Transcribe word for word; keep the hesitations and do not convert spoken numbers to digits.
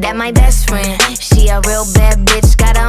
that my best friend. She a real bad bitch, got her